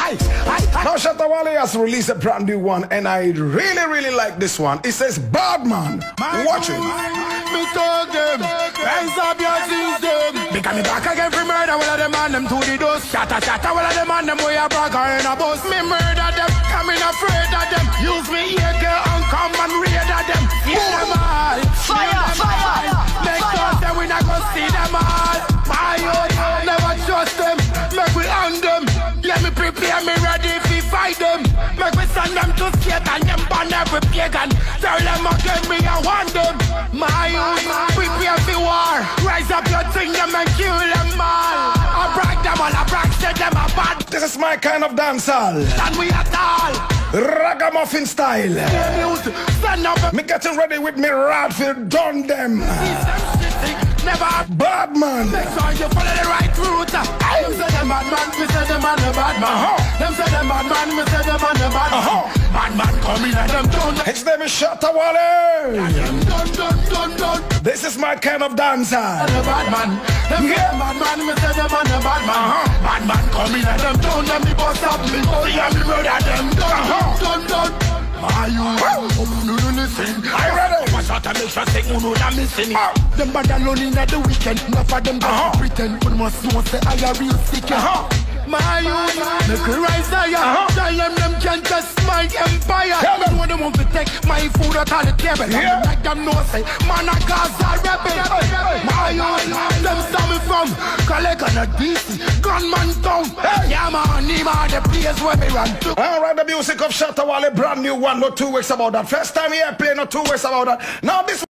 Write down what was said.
Now Shatta Wale has released a brand new one, and I really like this one. It says BadMan. Watch it. Me told them, rise up your system. Because me back again for murder, all of them and them to the dust. Shatta, all of them and them way a bragger in a bus. Me murder them, coming afraid of them. Use me here, girl, and come and raid of them. See them all. Fire. Make sure that we not gonna see them all. My own, never trust them. Make we on them. Let me prepare me ready if we fight them. Make we send them to skate and them burn every pagan. Tell them again me I want them. My own, prepare for war. Rise up your thing them and kill them all. I brag them all, I brag say them a bad. This is my kind of dancehall. And we at all. Ragamuffin style. Me getting ready with me Radfield done them. Never BadMan. Make sure you follow the right route. Them say them BadMan, we say them man the BadMan. Them say them BadMan, we say them man the BadMan. BadMan coming and them done. His name is Shatta Wale. Done. This is my kind of dancehall. The BadMan. Them say them BadMan, we say them man the BadMan. BadMan coming and them done. Them me bust up, me body and me murder them. Done. Are you listen? I ready. Shatta make sure say uno da missing. Them bad alone in the weekend. Enough of them just pretend. But must know say I a real sick. My youth, make we rise higher. Tell them can't test my empire. Them know them want to take my food out of the table. And make them know say man a Gaza rebel. My youth, them stop me from collect on a DC gunman town. Yeah man, him are the place where me run to. Alright, the music of Shatta Wale, brand new one, not 2 weeks about that. First time here, play, not 2 weeks about that. Now this